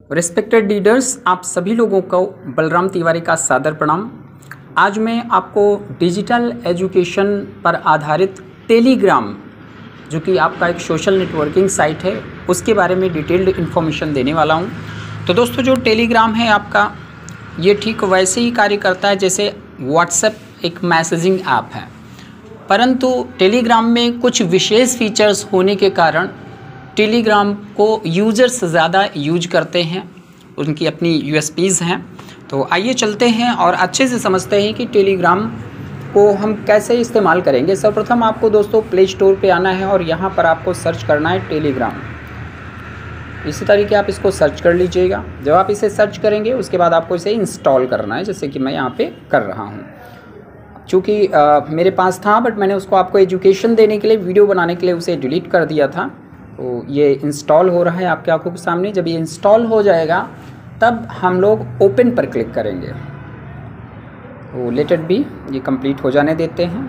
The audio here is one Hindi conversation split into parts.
रिस्पेक्टेड लीडर्स, आप सभी लोगों को बलराम तिवारी का सादर प्रणाम। आज मैं आपको डिजिटल एजुकेशन पर आधारित टेलीग्राम, जो कि आपका एक सोशल नेटवर्किंग साइट है, उसके बारे में डिटेल्ड इन्फॉर्मेशन देने वाला हूं। तो दोस्तों, जो टेलीग्राम है आपका, ये ठीक वैसे ही कार्य करता है जैसे व्हाट्सएप एक मैसेजिंग ऐप है, परंतु टेलीग्राम में कुछ विशेष फीचर्स होने के कारण टेलीग्राम को यूज़र्स ज़्यादा यूज करते हैं, उनकी अपनी यूएसपीज़ हैं। तो आइए चलते हैं और अच्छे से समझते हैं कि टेलीग्राम को हम कैसे इस्तेमाल करेंगे। सर्वप्रथम आपको दोस्तों प्ले स्टोर पे आना है और यहाँ पर आपको सर्च करना है टेलीग्राम। इसी तरीके आप इसको सर्च कर लीजिएगा। जब आप इसे सर्च करेंगे उसके बाद आपको इसे इंस्टॉल करना है, जैसे कि मैं यहाँ पे कर रहा हूँ। चूँकि मेरे पास था, बट मैंने उसको आपको एजुकेशन देने के लिए, वीडियो बनाने के लिए उसे डिलीट कर दिया था। तो ये इंस्टॉल हो रहा है आपके आंखों के सामने। जब ये इंस्टॉल हो जाएगा तब हम लोग ओपन पर क्लिक करेंगे। तो लेट इट बी, ये कंप्लीट हो जाने देते हैं।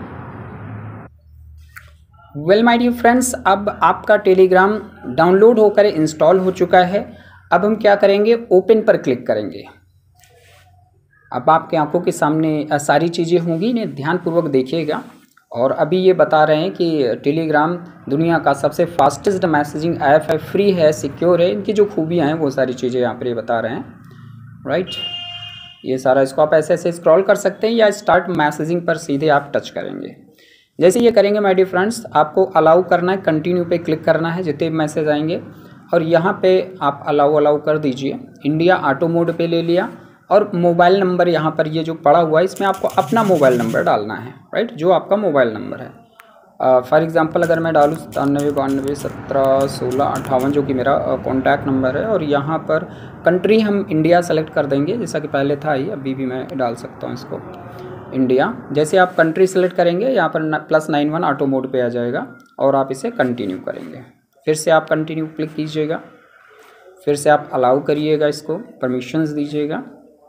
वेल माय डियर फ्रेंड्स, अब आपका टेलीग्राम डाउनलोड होकर इंस्टॉल हो चुका है। अब हम क्या करेंगे, ओपन पर क्लिक करेंगे। अब आपके आंखों के सामने सारी चीज़ें होंगी, इन्हें ध्यानपूर्वक देखिएगा। और अभी ये बता रहे हैं कि टेलीग्राम दुनिया का सबसे फास्टेस्ट मैसेजिंग ऐप है, फ्री है, सिक्योर है। इनकी जो खूबियाँ हैं वो सारी चीज़ें यहाँ पर ये बता रहे हैं, राइट। ये सारा, इसको आप ऐसे ऐसे स्क्रॉल कर सकते हैं या स्टार्ट मैसेजिंग पर सीधे आप टच करेंगे। जैसे ये करेंगे माय डियर फ्रेंड्स, आपको अलाउ करना है, कंटिन्यू पे क्लिक करना है, जितने मैसेज आएंगे। और यहाँ पे आप अलाउ कर दीजिए। इंडिया ऑटो मोड पे ले लिया और मोबाइल नंबर यहाँ पर ये जो पड़ा हुआ है, इसमें आपको अपना मोबाइल नंबर डालना है, राइट, जो आपका मोबाइल नंबर है। फॉर एग्जांपल अगर मैं डालूँ 9792171658, जो कि मेरा कॉन्टैक्ट नंबर है, और यहाँ पर कंट्री हम इंडिया सेलेक्ट कर देंगे, जैसा कि पहले था ही, अभी भी मैं डाल सकता हूँ इसको, इंडिया। जैसे आप कंट्री सेलेक्ट करेंगे, यहाँ पर +91 ऑटो मोड पे आ जाएगा और आप इसे कंटिन्यू करेंगे। फिर से आप कंटिन्यू क्लिक कीजिएगा, फिर से आप अलाउ करिएगा, इसको परमिशंस दीजिएगा।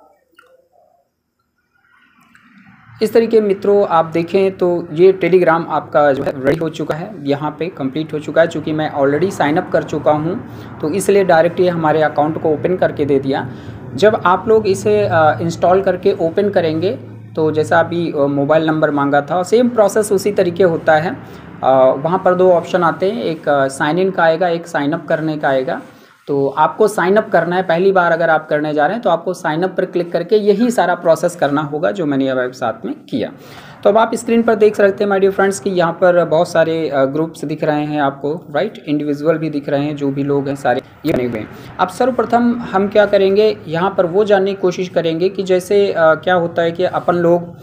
इस तरीके मित्रों आप देखें तो ये टेलीग्राम आपका जो है रेडी हो चुका है, यहाँ पे कंप्लीट हो चुका है। चूँकि मैं ऑलरेडी साइन अप कर चुका हूँ तो इसलिए डायरेक्ट ये हमारे अकाउंट को ओपन करके दे दिया। जब आप लोग इसे इंस्टॉल करके ओपन करेंगे तो जैसा अभी मोबाइल नंबर मांगा था, सेम प्रोसेस उसी तरीके होता है। वहाँ पर दो ऑप्शन आते हैं, एक साइन इन का आएगा, एक साइन अप करने का आएगा। तो आपको साइन अप करना है। पहली बार अगर आप करने जा रहे हैं तो आपको साइन अप पर क्लिक करके यही सारा प्रोसेस करना होगा, जो मैंने अब साथ में किया। तो अब आप स्क्रीन पर देख सकते हैं माय डियर फ्रेंड्स कि यहाँ पर बहुत सारे ग्रुप्स दिख रहे हैं आपको, राइट। इंडिविजुअल भी दिख रहे हैं, जो भी लोग हैं सारे ये बने हुए हैं। अब सर्वप्रथम हम क्या करेंगे, यहाँ पर वो जानने की कोशिश करेंगे कि जैसे क्या होता है कि अपन लोग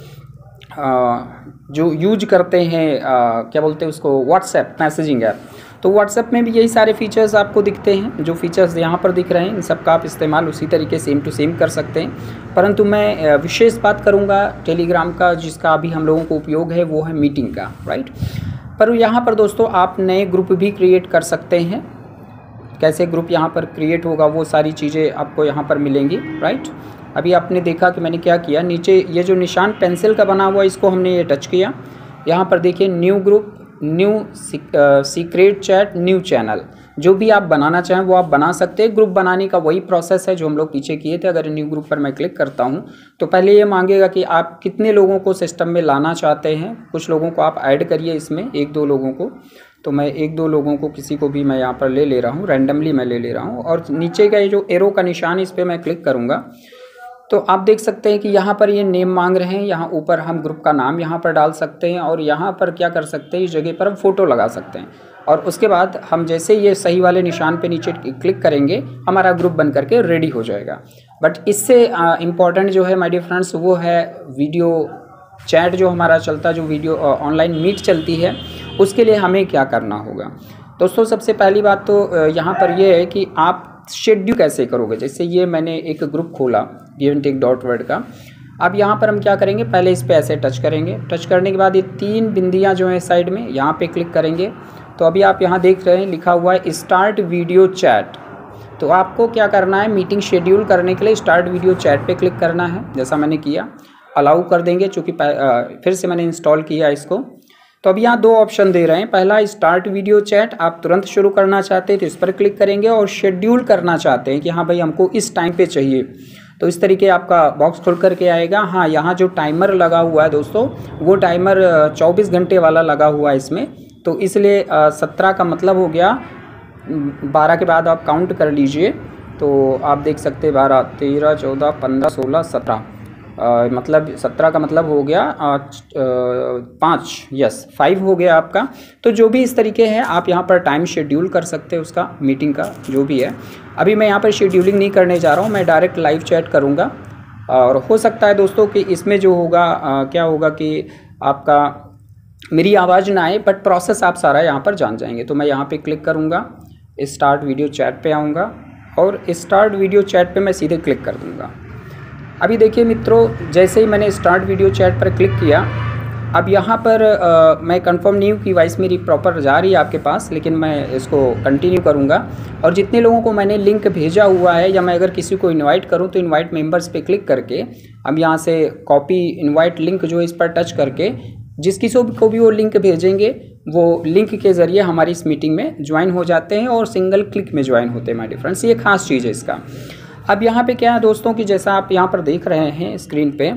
जो यूज करते हैं, क्या बोलते हैं उसको, व्हाट्सएप मैसेजिंग ऐप। तो व्हाट्सएप में भी यही सारे फीचर्स आपको दिखते हैं, जो फीचर्स यहाँ पर दिख रहे हैं, इन सब का आप इस्तेमाल उसी तरीके सेम टू सेम कर सकते हैं। परंतु मैं विशेष बात करूँगा टेलीग्राम का, जिसका अभी हम लोगों को उपयोग है, वो है मीटिंग का, राइट। पर यहाँ पर दोस्तों आप नए ग्रुप भी क्रिएट कर सकते हैं। कैसे ग्रुप यहाँ पर क्रिएट होगा वो सारी चीज़ें आपको यहाँ पर मिलेंगी, राइट। अभी आपने देखा कि मैंने क्या किया, नीचे ये जो निशान पेंसिल का बना हुआ है, इसको हमने ये टच किया। यहाँ पर देखिए new group, new secret chat, new channel, जो भी आप बनाना चाहें वो आप बना सकते हैं। ग्रुप बनाने का वही प्रोसेस है जो हम लोग पीछे किए थे। अगर न्यू ग्रुप पर मैं क्लिक करता हूं तो पहले ये मांगेगा कि आप कितने लोगों को सिस्टम में लाना चाहते हैं। कुछ लोगों को आप ऐड करिए इसमें, 1-2 लोगों को। तो मैं 1-2 लोगों को, किसी को भी मैं यहाँ पर ले रहा हूँ, रैंडमली मैं ले रहा हूँ। और नीचे का ये जो एरो का निशान, इस पर मैं क्लिक करूँगा तो आप देख सकते हैं कि यहाँ पर ये नेम मांग रहे हैं। यहाँ ऊपर हम ग्रुप का नाम यहाँ पर डाल सकते हैं और यहाँ पर क्या कर सकते हैं, इस जगह पर हम फ़ोटो लगा सकते हैं। और उसके बाद हम जैसे ये सही वाले निशान पे नीचे क्लिक करेंगे, हमारा ग्रुप बन करके रेडी हो जाएगा। बट इससे इम्पॉर्टेंट जो है माय डियर फ्रेंड्स, वो है वीडियो चैट जो हमारा चलता है, जो वीडियो ऑनलाइन मीट चलती है, उसके लिए हमें क्या करना होगा। दोस्तों सबसे पहली बात तो यहाँ पर यह है कि आप शेड्यूल कैसे करोगे। जैसे ये मैंने एक ग्रुप खोला giventek.word का। अब यहाँ पर हम क्या करेंगे, पहले इस पे ऐसे टच करेंगे। टच करने के बाद ये 3 बिंदियाँ जो हैं साइड में, यहाँ पे क्लिक करेंगे। तो अभी आप यहाँ देख रहे हैं लिखा हुआ है स्टार्ट वीडियो चैट। तो आपको क्या करना है, मीटिंग शेड्यूल करने के लिए स्टार्ट वीडियो चैट पे क्लिक करना है, जैसा मैंने किया। अलाउ कर देंगे, चूँकि फिर से मैंने इंस्टॉल किया इसको। तो अब यहाँ दो ऑप्शन दे रहे हैं, पहला स्टार्ट वीडियो चैट, आप तुरंत शुरू करना चाहते हैं तो इस पर क्लिक करेंगे, और शेड्यूल करना चाहते हैं कि हाँ भाई हमको इस टाइम पे चाहिए, तो इस तरीके आपका बॉक्स खुल करके आएगा। हाँ, यहाँ जो टाइमर लगा हुआ है दोस्तों, वो टाइमर 24 घंटे वाला लगा हुआ है इसमें, तो इसलिए 17 का मतलब हो गया 12 के बाद आप काउंट कर लीजिए, तो आप देख सकते हैं 12, 13, 14, 15, 16, 17, मतलब 17 का मतलब हो गया 5, यस 5 हो गया आपका। तो जो भी इस तरीके है आप यहाँ पर टाइम शेड्यूल कर सकते हैं उसका, मीटिंग का जो भी है। अभी मैं यहाँ पर शेड्यूलिंग नहीं करने जा रहा हूँ, मैं डायरेक्ट लाइव चैट करूँगा। और हो सकता है दोस्तों कि इसमें जो होगा क्या होगा कि आपका मेरी आवाज़ ना आए, बट प्रोसेस आप सारा यहाँ पर जान जाएंगे। तो मैं यहाँ पे क्लिक करूँगा, स्टार्ट वीडियो चैट पे आऊँगा, और स्टार्ट वीडियो चैट पे मैं सीधे क्लिक कर दूँगा। अभी देखिए मित्रों, जैसे ही मैंने स्टार्ट वीडियो चैट पर क्लिक किया, अब यहाँ पर मैं कंफर्म नहीं हूँ कि वॉइस मेरी प्रॉपर जा रही है आपके पास, लेकिन मैं इसको कंटिन्यू करूँगा। और जितने लोगों को मैंने लिंक भेजा हुआ है, या मैं अगर किसी को इनवाइट करूँ तो इनवाइट मेंबर्स पे क्लिक करके अब यहाँ से कॉपी इनवाइट लिंक जो है इस पर टच करके जिस किसी को भी वो लिंक भेजेंगे, वो लिंक के ज़रिए हमारी इस मीटिंग में ज्वाइन हो जाते हैं और सिंगल क्लिक में ज्वाइन होते हैं माय डियर फ्रेंड्स। ये खास चीज़ है इसका। अब यहाँ पे क्या है दोस्तों कि जैसा आप यहाँ पर देख रहे हैं स्क्रीन पे,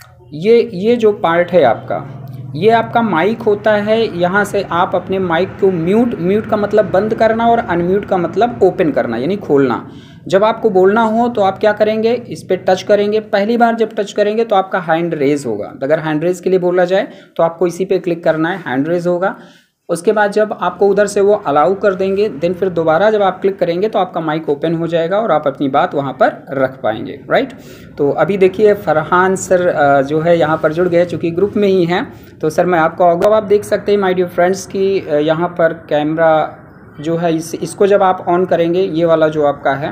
ये जो पार्ट है आपका, ये आपका माइक होता है। यहाँ से आप अपने माइक को म्यूट का मतलब बंद करना, और अनम्यूट का मतलब ओपन करना यानी खोलना। जब आपको बोलना हो तो आप क्या करेंगे, इस पर टच करेंगे। पहली बार जब टच करेंगे तो आपका हैंड रेज होगा, अगर हैंड रेज के लिए बोला जाए तो आपको इसी पे क्लिक करना है, हैंड रेज होगा। उसके बाद जब आपको उधर से वो अलाउ कर देंगे, देन फिर दोबारा जब आप क्लिक करेंगे तो आपका माइक ओपन हो जाएगा और आप अपनी बात वहाँ पर रख पाएंगे, राइट। तो अभी देखिए फरहान सर जो है यहाँ पर जुड़ गए, चूँकि ग्रुप में ही हैं। तो सर मैं आपको अवगत, आप देख सकते हैं माय डियर फ्रेंड्स की यहाँ पर कैमरा जो है इसको जब आप ऑन करेंगे, ये वाला जो आपका है,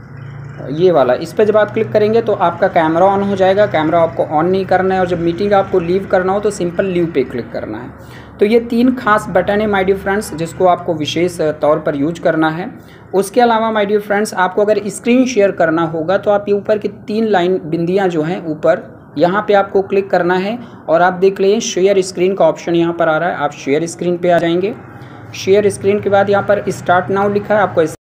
ये वाला, इस पर जब आप क्लिक करेंगे तो आपका कैमरा ऑन हो जाएगा। कैमरा आपको ऑन नहीं करना है, और जब मीटिंग आपको लीव करना हो तो सिंपल लीव पे क्लिक करना है। तो ये 3 खास बटन है माय डियर फ्रेंड्स, जिसको आपको विशेष तौर पर यूज करना है। उसके अलावा माय डियर फ्रेंड्स, आपको अगर स्क्रीन शेयर करना होगा तो आप ये ऊपर की 3 लाइन बिंदियाँ जो हैं ऊपर, यहाँ पे आपको क्लिक करना है, और आप देख लीजिए शेयर स्क्रीन का ऑप्शन यहाँ पर आ रहा है। आप शेयर स्क्रीन पे आ जाएंगे। शेयर स्क्रीन के बाद यहाँ पर स्टार्ट नाउ लिखा है, आपको